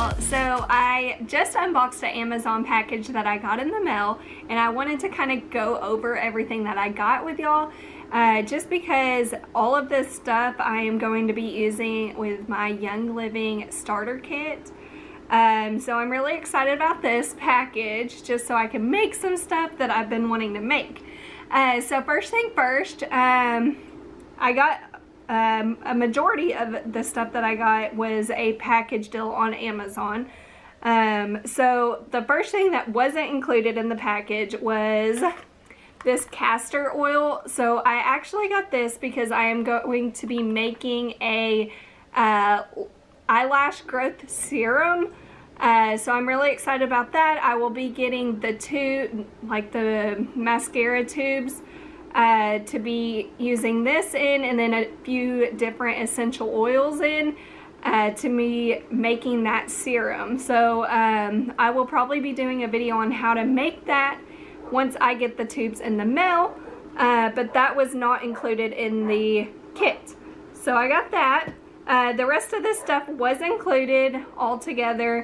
y'all. So I just unboxed an Amazon package that I got in the mail, and I wanted to kind of go over everything that I got with y'all, just because all of this stuff I am going to be using with my Young Living starter kit. So I'm really excited about this package, just so I can make some stuff that I've been wanting to make. So first thing first, I got a majority of the stuff that I got was a package deal on Amazon. So the first thing that wasn't included in the package was this castor oil. So I actually got this because I am going to be making a eyelash growth serum. So I'm really excited about that. I will be getting the the mascara tubes to be using this in, and then a few different essential oils in to me making that serum. So I will probably be doing a video on how to make that once I get the tubes in the mail, but that was not included in the kit. So I got that. The rest of this stuff was included all together.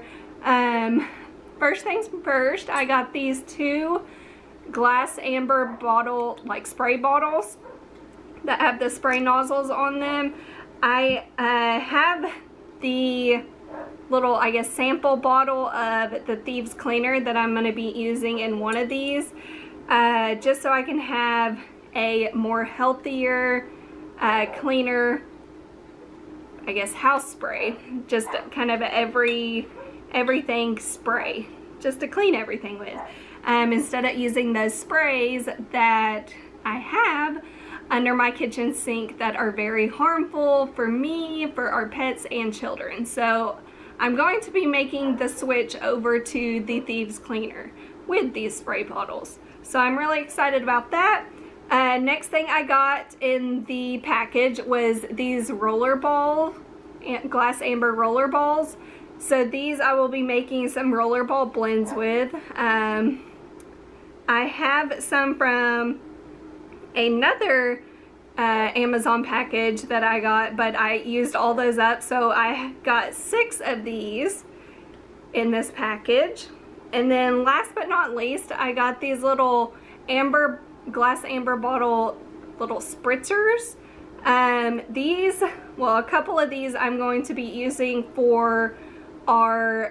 First things first, I got these two glass amber bottle, like spray bottles that have the spray nozzles on them. I have the little, I guess, sample bottle of the Thieves Cleaner that I'm going to be using in one of these, just so I can have a more healthier, cleaner, I guess, house spray. Just kind of everything spray, just to clean everything with. Instead of using those sprays that I have under my kitchen sink that are very harmful for me, for our pets, and children. So I'm going to be making the switch over to the Thieves Cleaner with these spray bottles. So I'm really excited about that. Next thing I got in the package was these roller ball, glass amber roller balls. So these I will be making some rollerball blends with. I have some from another Amazon package that I got, but I used all those up. So I got 6 of these in this package. And then last but not least, I got these little glass amber bottle little spritzers. A couple of these I'm going to be using for our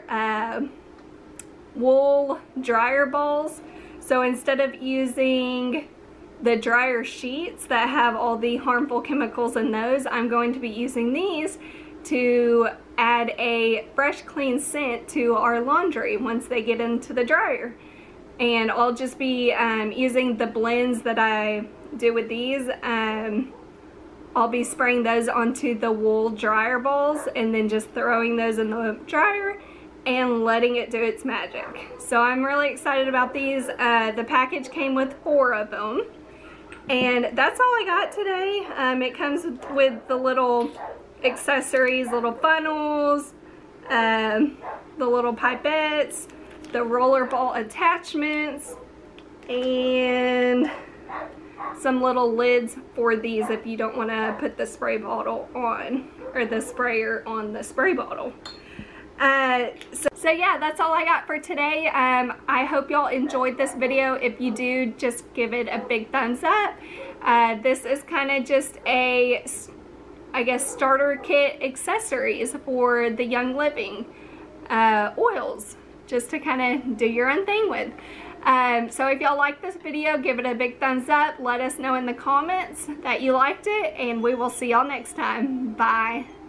wool dryer balls. So instead of using the dryer sheets that have all the harmful chemicals in those, I'm going to be using these to add a fresh, clean scent to our laundry once they get into the dryer. And I'll just be using the blends that I do with these. I'll be spraying those onto the wool dryer balls and then just throwing those in the dryer and letting it do its magic. So I'm really excited about these. The package came with 4 of them. And that's all I got today. It comes with the little accessories, little funnels, the little pipettes, the rollerball attachments, and some little lids for these if you don't want to put the spray bottle on, or the sprayer on the spray bottle. So yeah, that's all I got for today. I hope y'all enjoyed this video. If you do, just give it a big thumbs up. This is kind of just a, I guess, starter kit accessories for the Young Living oils, just to kind of do your own thing with. So if y'all like this video, give it a big thumbs up. Let us know in the comments that you liked it, and we will see y'all next time. Bye.